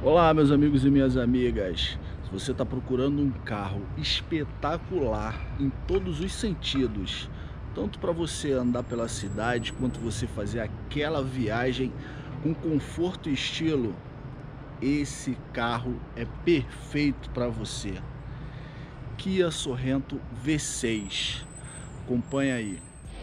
Olá, meus amigos e minhas amigas. Se você está procurando um carro espetacular em todos os sentidos, tanto para você andar pela cidade quanto você fazer aquela viagem com conforto e estilo, esse carro é perfeito para você. Kia Sorento V6. Acompanha aí.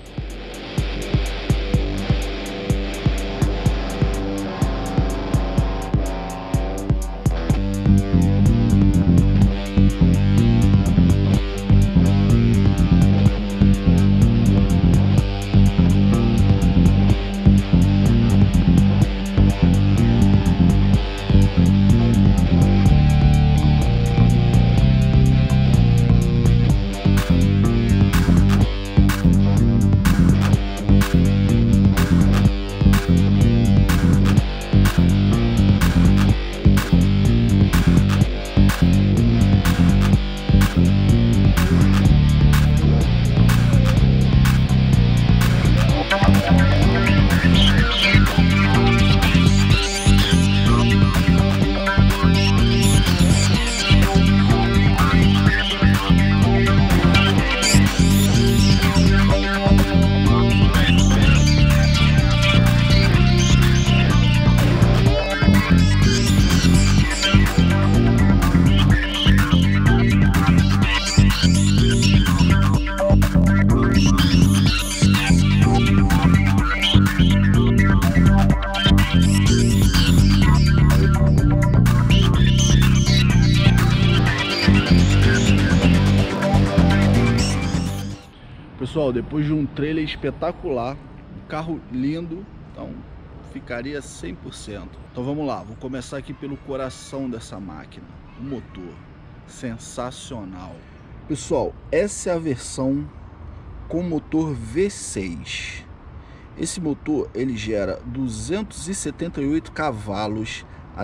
Pessoal, depois de um trailer espetacular, um carro lindo, então ficaria 100%. Então vamos lá, vou começar aqui pelo coração dessa máquina, o motor, sensacional. Pessoal, essa é a versão com motor V6. Esse motor ele gera 278 cavalos a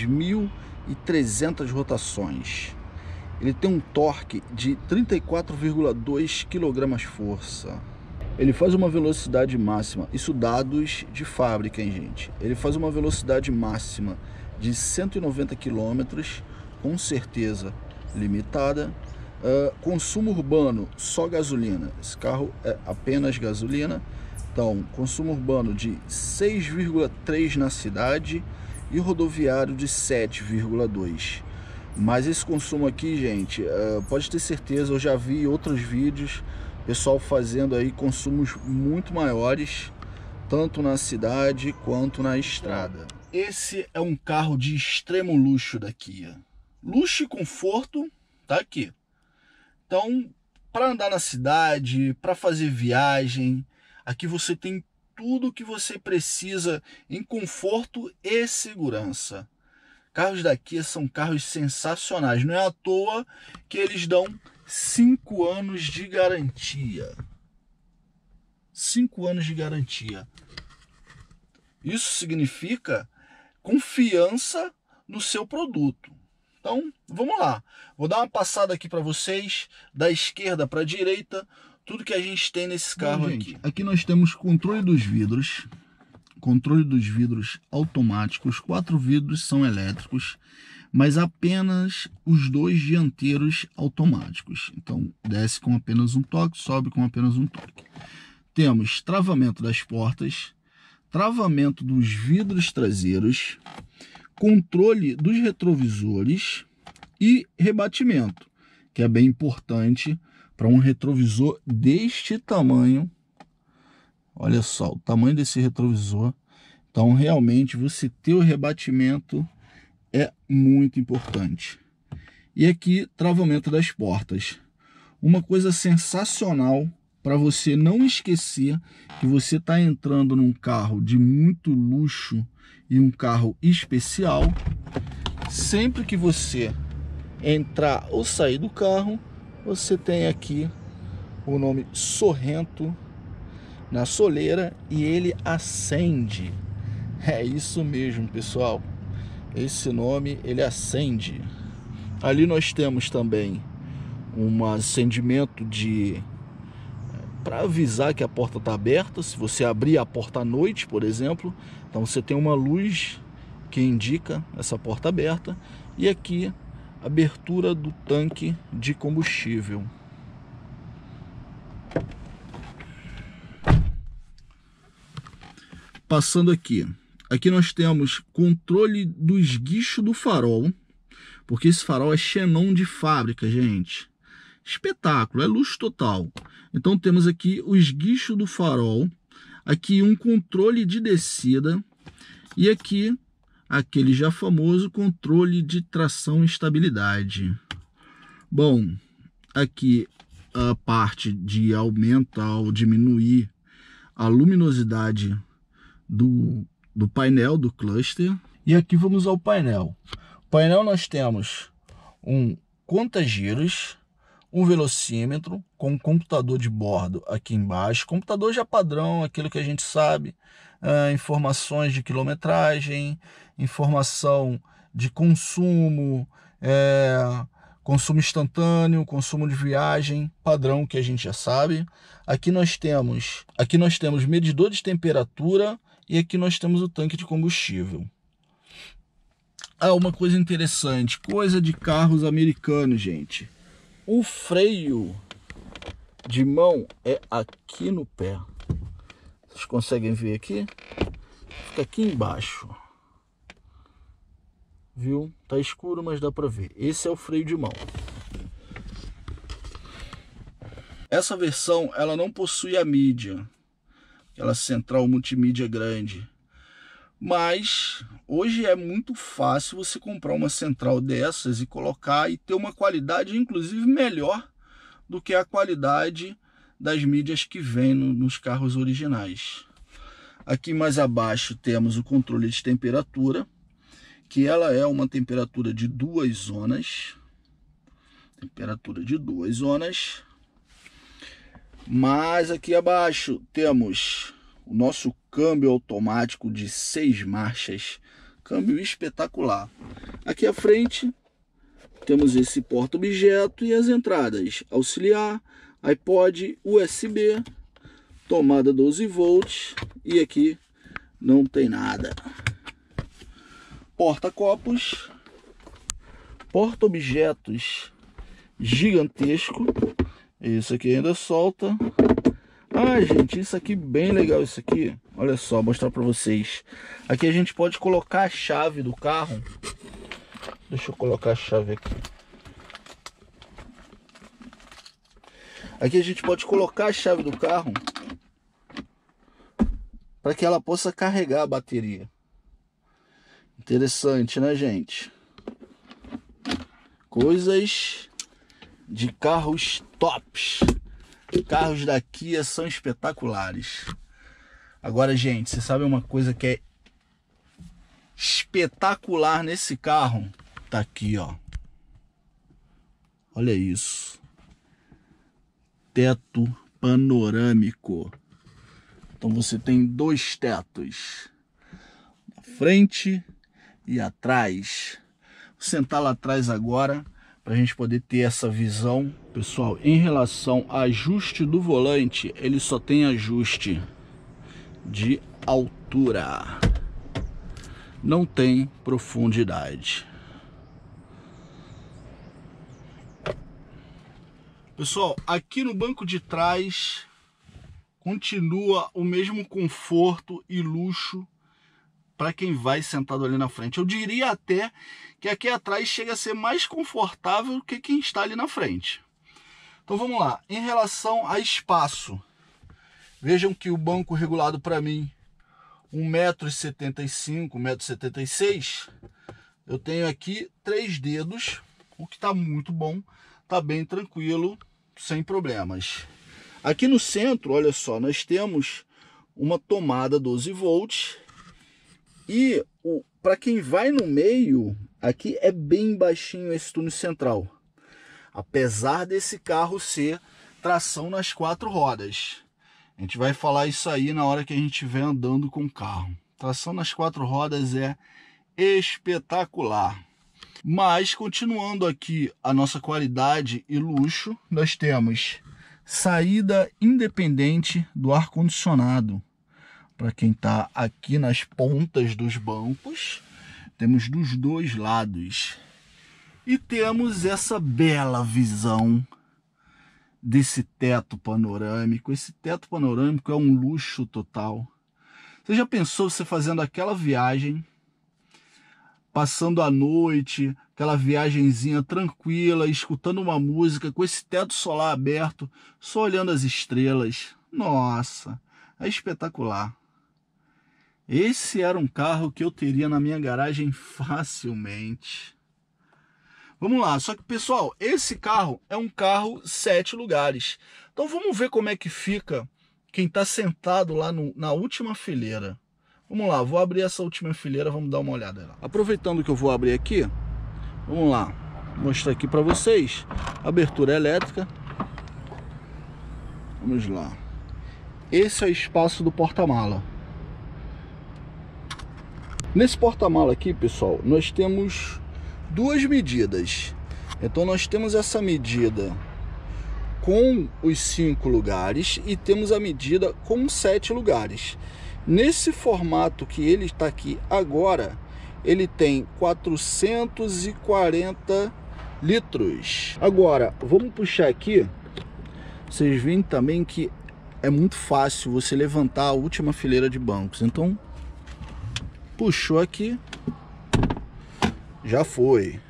6.300 rotações. Ele tem um torque de 34,2 kgfm. Ele faz uma velocidade máxima, isso dados de fábrica, hein, gente? Ele faz uma velocidade máxima de 190 km, com certeza limitada. Consumo urbano, só gasolina. Esse carro é apenas gasolina. Então, consumo urbano de 6,3 na cidade e rodoviário de 7,2. Mas esse consumo aqui, gente, pode ter certeza, eu já vi outros vídeos, pessoal fazendo aí consumos muito maiores, tanto na cidade quanto na estrada. Esse é um carro de extremo luxo da Kia. Luxo e conforto tá aqui. Então, para andar na cidade, para fazer viagem, aqui você tem tudo o que você precisa em conforto e segurança. Carros da Kia são carros sensacionais. Não é à toa que eles dão 5 anos de garantia. 5 anos de garantia. Isso significa confiança no seu produto. Então, vamos lá. Vou dar uma passada aqui para vocês, da esquerda para a direita, tudo que a gente tem nesse carro aqui. Aqui nós temos controle dos vidros. Controle dos vidros automáticos, 4 vidros são elétricos, mas apenas os 2 dianteiros automáticos. Então desce com apenas um toque, sobe com apenas um toque. Temos travamento das portas, travamento dos vidros traseiros, controle dos retrovisores e rebatimento, que é bem importante para um retrovisor deste tamanho. Olha só o tamanho desse retrovisor. Então, realmente, você ter o rebatimento é muito importante. E aqui, travamento das portas. Uma coisa sensacional para você não esquecer que você está entrando num carro de muito luxo e um carro especial. Sempre que você entrar ou sair do carro, você tem aqui o nome Sorento na soleira e ele acende. É isso mesmo, pessoal. Esse nome, ele acende. Ali nós temos também um acendimento de para avisar que a porta está aberta. Se você abrir a porta à noite, por exemplo, então você tem uma luz que indica essa porta aberta, e aqui abertura do tanque de combustível. Passando aqui nós temos controle do esguicho do farol, porque esse farol é xenon de fábrica, gente. Espetáculo, é luxo total. Então temos aqui o esguicho do farol, aqui um controle de descida e aqui aquele já famoso controle de tração e estabilidade. Bom, aqui a parte de aumentar ou diminuir a luminosidade do painel, do cluster. E aqui vamos ao painel. No painel nós temos um conta-giros, um velocímetro com um computador de bordo aqui embaixo, computador já padrão, aquilo que a gente sabe, informações de quilometragem, informação de consumo, consumo instantâneo, consumo de viagem, padrão que a gente já sabe. Aqui nós temos medidor de temperatura e aqui nós temos o tanque de combustível. Uma coisa interessante, coisa de carros americanos, gente. O freio de mão é aqui no pé. Vocês conseguem ver aqui? Fica aqui embaixo. Viu? Tá escuro, mas dá para ver. Esse é o freio de mão. Essa versão ela não possui a mídia, aquela central multimídia grande. Mas hoje é muito fácil você comprar uma central dessas e colocar e ter uma qualidade inclusive melhor do que a qualidade das mídias que vem nos carros originais. Aqui mais abaixo temos o controle de temperatura, que ela é uma temperatura de 2 zonas. Temperatura de 2 zonas. Mas aqui abaixo temos o nosso câmbio automático de 6 marchas, câmbio espetacular. Aqui à frente temos esse porta-objeto e as entradas auxiliar, iPod, USB, tomada 12 volts e aqui não tem nada. Porta-copos, porta-objetos gigantesco, isso aqui ainda solta. Gente, isso aqui bem legal, isso aqui. Olha só, vou mostrar para vocês. Aqui a gente pode colocar a chave do carro. Deixa eu colocar a chave aqui. Aqui a gente pode colocar a chave do carro para que ela possa carregar a bateria. Interessante, né, gente? Coisas de carros tops. Carros da Kia são espetaculares. Agora, gente, você sabe uma coisa que é espetacular nesse carro? Tá aqui, ó. Olha isso. Teto panorâmico. Então você tem 2 tetos. Na frente e atrás. Vou sentar lá atrás agora para a gente poder ter essa visão. Pessoal, em relação ao ajuste do volante, ele só tem ajuste de altura, não tem profundidade. Pessoal, aqui no banco de trás continua o mesmo conforto e luxo para quem vai sentado ali na frente. Eu diria até que aqui atrás chega a ser mais confortável que quem está ali na frente. Então vamos lá, em relação a espaço, vejam que o banco regulado para mim 1,75 m, 1,76 m, eu tenho aqui 3 dedos, o que está muito bom, está bem tranquilo, sem problemas. Aqui no centro, olha só, nós temos uma tomada 12 volts e para quem vai no meio, aqui é bem baixinho esse túnel central. Apesar desse carro ser tração nas 4 rodas. A gente vai falar isso aí na hora que a gente estiver andando com o carro. Tração nas 4 rodas é espetacular. Mas, continuando aqui a nossa qualidade e luxo, nós temos saída independente do ar-condicionado. Para quem está aqui nas pontas dos bancos. Temos dos dois lados. E temos essa bela visão desse teto panorâmico. Esse teto panorâmico é um luxo total. Você já pensou você fazendo aquela viagem, passando a noite, aquela viagenzinha tranquila, escutando uma música, com esse teto solar aberto, só olhando as estrelas? Nossa, é espetacular. Esse era um carro que eu teria na minha garagem facilmente. Vamos lá, só que pessoal, esse carro é um carro 7 lugares. Então vamos ver como é que fica quem está sentado lá na última fileira. Vamos lá, vou abrir essa última fileira, vamos dar uma olhada lá. Aproveitando que eu vou abrir aqui, vamos lá, mostrar aqui para vocês. Abertura elétrica. Vamos lá. Esse é o espaço do porta-mala. Nesse porta-mala aqui, pessoal, nós temos duas medidas. Então nós temos essa medida com os 5 lugares e temos a medida com 7 lugares. Nesse formato que ele está aqui agora, ele tem 440 litros. Agora, vamos puxar aqui. Vocês veem também que é muito fácil você levantar a última fileira de bancos. Então, puxou aqui, já foi.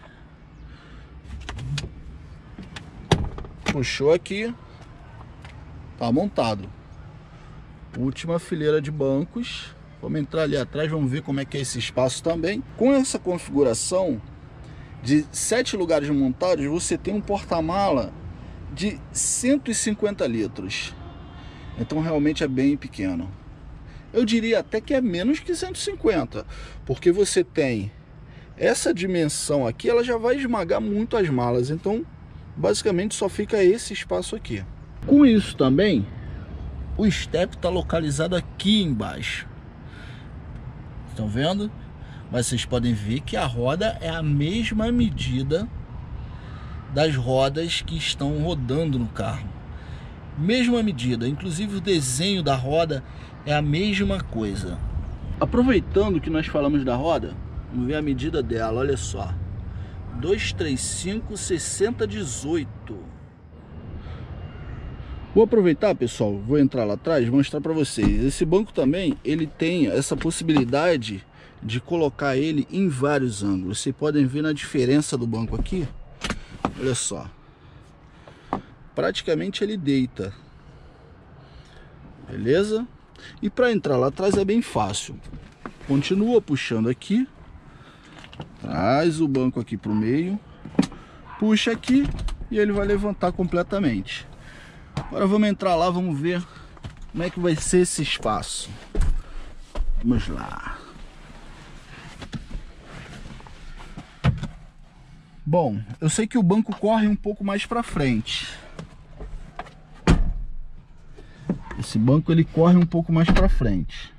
Puxou aqui, tá montado. Última fileira de bancos. Vamos entrar ali atrás, vamos ver como é que é esse espaço também. Com essa configuração de 7 lugares montados, você tem um porta-mala de 150 litros. Então realmente é bem pequeno. Eu diria até que é menos que 150, porque você tem essa dimensão aqui, ela já vai esmagar muito as malas. Então basicamente só fica esse espaço aqui. Com isso também, o step está localizado aqui embaixo. Estão vendo? Mas vocês podem ver que a roda é a mesma medida das rodas que estão rodando no carro. Mesma medida, inclusive o desenho da roda é a mesma coisa. Aproveitando que nós falamos da roda, vamos ver a medida dela, olha só. 235 60 18. Vou aproveitar, pessoal, vou entrar lá atrás e mostrar para vocês. Esse banco também, ele tem essa possibilidade de colocar ele em vários ângulos. Vocês podem ver na diferença do banco aqui. Olha só. Praticamente ele deita. Beleza? E para entrar lá atrás é bem fácil. Continua puxando aqui. Traz o banco aqui para o meio. Puxa aqui e ele vai levantar completamente. Agora vamos entrar lá, vamos ver como é que vai ser esse espaço. Vamos lá. Bom, eu sei que o banco corre um pouco mais para frente. Esse banco ele corre um pouco mais para frente.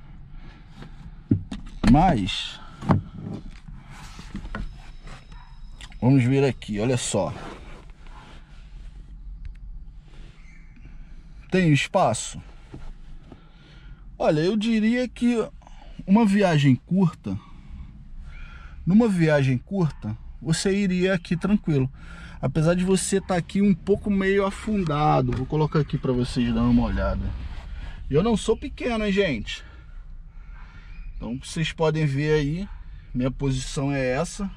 Mas vamos ver aqui, olha só. Tem espaço? Olha, eu diria que numa viagem curta, você iria aqui tranquilo. Apesar de você estar aqui um pouco meio afundado. Vou colocar aqui para vocês darem uma olhada. Eu não sou pequeno, hein, gente? Então vocês podem ver aí, minha posição é essa.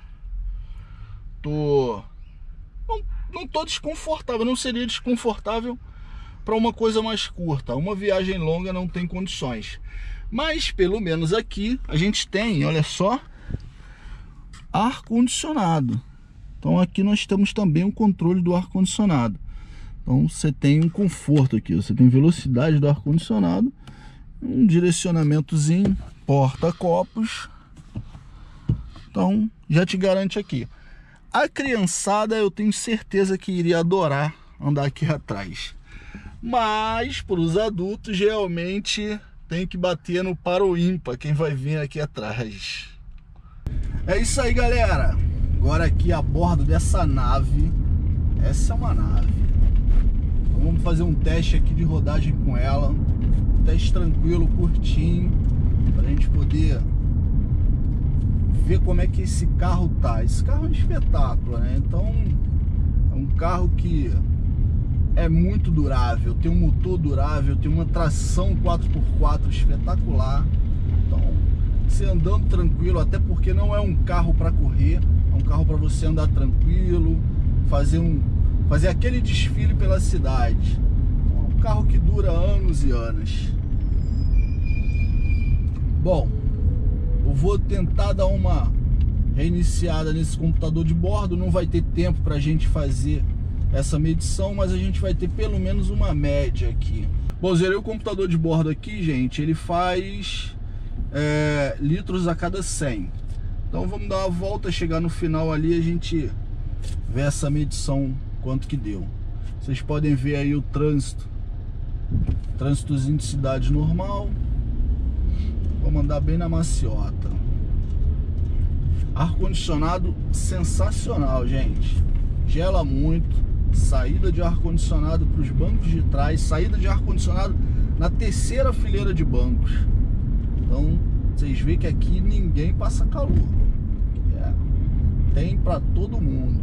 Não tô desconfortável, não seria desconfortável para uma coisa mais curta. Uma viagem longa não tem condições. Mas pelo menos aqui a gente tem, olha só, ar-condicionado. Então aqui nós temos também o controle do ar-condicionado. Então você tem um conforto aqui, você tem velocidade do ar-condicionado, um direcionamentozinho, porta-copos. Então já te garante aqui. A criançada eu tenho certeza que iria adorar andar aqui atrás. Mas para os adultos realmente tem que bater no par ou ímpar quem vai vir aqui atrás. É isso aí, galera. Agora aqui a bordo dessa nave. Essa é uma nave. Então vamos fazer um teste aqui de rodagem com ela. Um teste tranquilo, curtinho, para a gente poder ver como é que esse carro tá. Esse carro é um espetáculo, né? Então é um carro que é muito durável, tem um motor durável, tem uma tração 4x4 espetacular. Então você andando tranquilo, até porque não é um carro para correr, é um carro para você andar tranquilo, fazer aquele desfile pela cidade. Então, é um carro que dura anos e anos. Bom, eu vou tentar dar uma reiniciada nesse computador de bordo. Não vai ter tempo para a gente fazer essa medição, mas a gente vai ter pelo menos uma média aqui. Bom, zerei o computador de bordo aqui, gente. Ele faz litros a cada 100. Então vamos dar uma volta, chegar no final ali, a gente vê essa medição, quanto que deu. Vocês podem ver aí o trânsitozinho de cidade normal. Vamos andar bem na maciota. Ar-condicionado sensacional, gente. Gela muito. Saída de ar-condicionado para os bancos de trás. Saída de ar-condicionado na terceira fileira de bancos. Então vocês veem que aqui ninguém passa calor. Tem para todo mundo.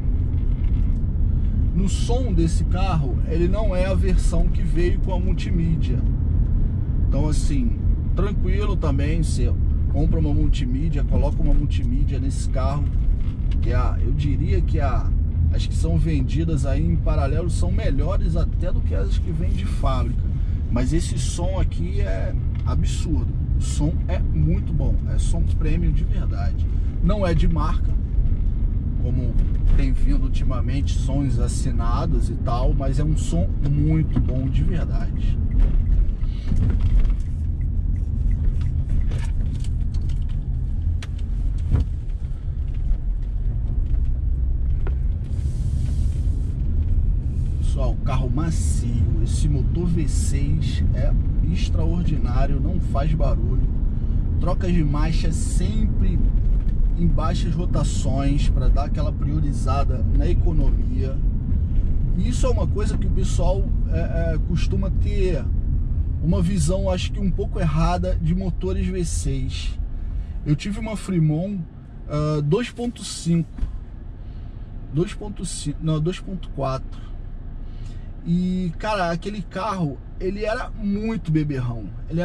No som desse carro, ele não é a versão que veio com a multimídia. Então assim, tranquilo também, você compra uma multimídia, coloca uma multimídia nesse carro, que eu diria que as que são vendidas aí em paralelo são melhores até do que as que vêm de fábrica. Mas esse som aqui é absurdo. O som é muito bom, é som premium de verdade. Não é de marca, como tem vindo ultimamente sons assinados e tal, mas é um som muito bom de verdade. Pessoal, carro macio, esse motor V6 é extraordinário, não faz barulho, troca de marcha sempre em baixas rotações para dar aquela priorizada na economia. E isso é uma coisa que o pessoal costuma ter uma visão, acho que um pouco errada, de motores V6. Eu tive uma Fremont 2.4 e cara, aquele carro ele era muito beberrão,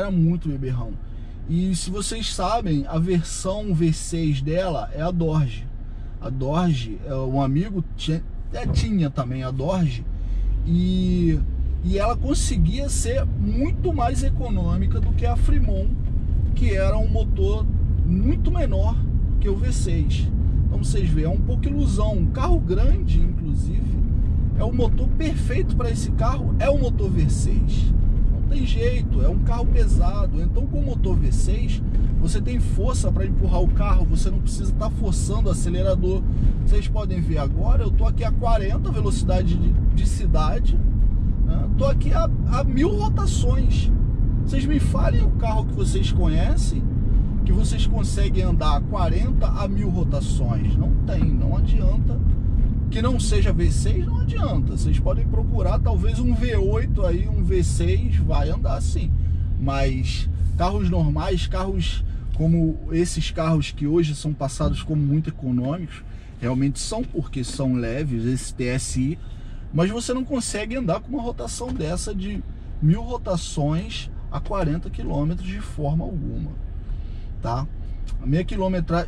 e se vocês sabem, a versão V6 dela é a Dodge. A Dodge, um amigo tinha também a Dodge, e ela conseguia ser muito mais econômica do que a Fremont, que era um motor muito menor que o V6. Então vocês veem, é um pouco ilusão. Um carro grande, inclusive, é o motor perfeito para esse carro, é o motor V6. Não tem jeito, é um carro pesado. Então com o motor V6 você tem força para empurrar o carro, você não precisa estar forçando o acelerador. Vocês podem ver agora, eu tô aqui a 40 velocidade de cidade, né? Tô aqui a 1000 rotações. Vocês me falem o carro que vocês conhecem que vocês conseguem andar a 40 a 1000 rotações. Não tem, não adianta. Que não seja V6, não adianta. Vocês podem procurar talvez um V8 aí, um V6 vai andar assim. Mas carros normais, carros como esses carros que hoje são passados como muito econômicos, realmente são, porque são leves, esse TSI, mas você não consegue andar com uma rotação dessa de 1000 rotações a 40 km de forma alguma, tá? A minha quilometragem,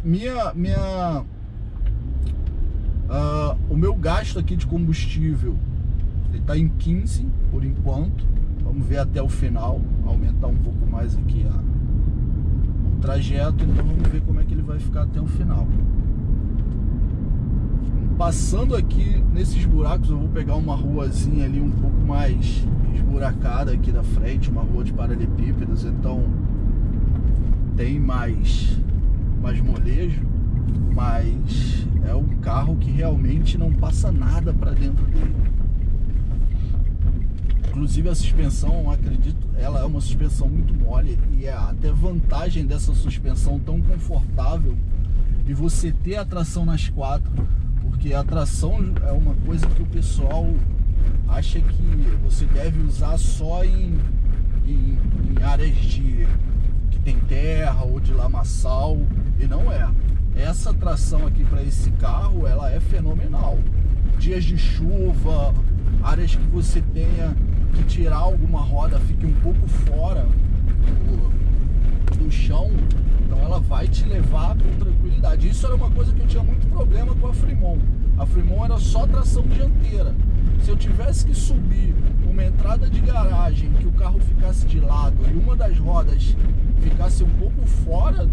o meu gasto aqui de combustível, ele está em 15 por enquanto. Vamos ver até o final, aumentar um pouco mais aqui o trajeto, então vamos ver como é que ele vai ficar até o final. Passando aqui nesses buracos, eu vou pegar uma ruazinha ali um pouco mais esburacada aqui da frente, uma rua de paralelepípedos, então tem mais molejo, mas é um carro que realmente não passa nada para dentro dele. Inclusive a suspensão, acredito, ela é uma suspensão muito mole, e é até vantagem dessa suspensão tão confortável e você ter a tração nas quatro, porque a tração é uma coisa que o pessoal acha que você deve usar só em áreas que tem terra ou de lamaçal, e não é. essa tração aqui para esse carro, ela é fenomenal. Dias de chuva, áreas que você tenha que tirar alguma roda, fique um pouco fora do chão, então ela vai te levar com tranquilidade. Isso era uma coisa que eu tinha muito problema com a Fremont. A Fremont era só tração dianteira. Se eu tivesse que subir uma entrada de garagem que o carro ficasse de lado e uma das rodas ficasse um pouco fora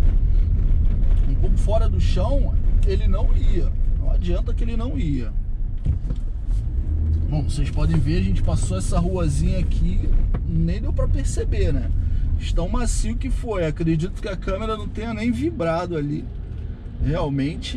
do chão, ele não ia. Não adianta que ele não ia. Bom, vocês podem ver, a gente passou essa ruazinha aqui, nem deu para perceber, né? Tão macio que foi. Acredito que a câmera não tenha nem vibrado ali. Realmente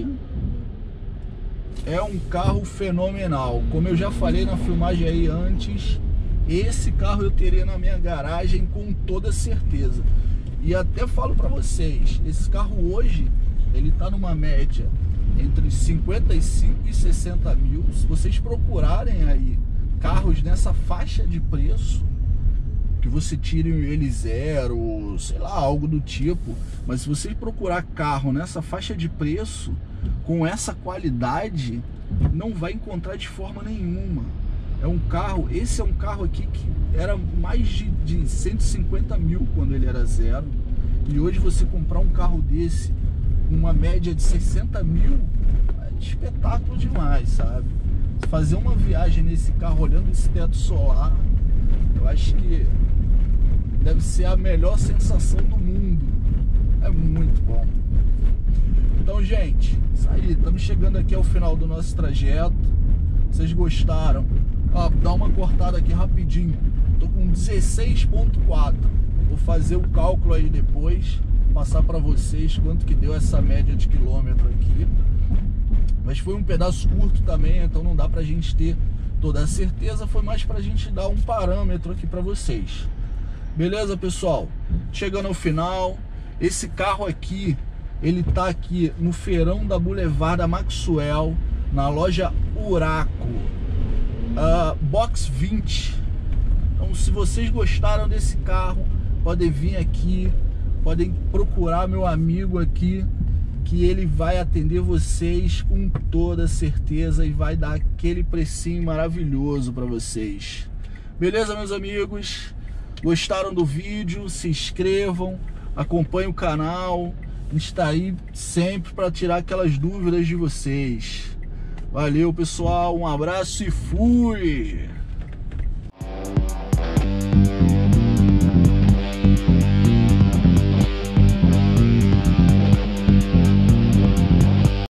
é um carro fenomenal. Como eu já falei na filmagem aí antes, esse carro eu teria na minha garagem com toda certeza. E até falo para vocês, esse carro hoje ele tá numa média entre 55 e 60 mil. Se vocês procurarem aí carros nessa faixa de preço, que você tire ele zero, sei lá, algo do tipo, mas se você procurar carro nessa faixa de preço, com essa qualidade, não vai encontrar de forma nenhuma. É um carro, esse é um carro aqui que era mais de 150 mil quando ele era zero, e hoje você comprar um carro desse, uma média de 60 mil, é espetáculo demais, sabe? Fazer uma viagem nesse carro olhando esse teto solar, eu acho que deve ser a melhor sensação do mundo. É muito bom. Então, gente, isso aí. Estamos chegando aqui ao final do nosso trajeto. Vocês gostaram? Ó, dá uma cortada aqui rapidinho. Tô com 16.4. Vou fazer o cálculo aí depois, passar para vocês quanto que deu essa média de quilômetro aqui. Mas foi um pedaço curto também, então não dá pra gente ter toda a certeza. Foi mais pra gente dar um parâmetro aqui pra vocês. Beleza, pessoal? Chegando ao final, esse carro aqui, ele tá aqui no feirão da Boulevard da Maxwell, na loja Uraco, box 20. Então, se vocês gostaram desse carro, podem vir aqui, podem procurar meu amigo aqui, que ele vai atender vocês com toda certeza e vai dar aquele precinho maravilhoso para vocês. Beleza, meus amigos? Gostaram do vídeo? Se inscrevam, acompanhem o canal. A gente está aí sempre para tirar aquelas dúvidas de vocês. Valeu, pessoal, um abraço e fui!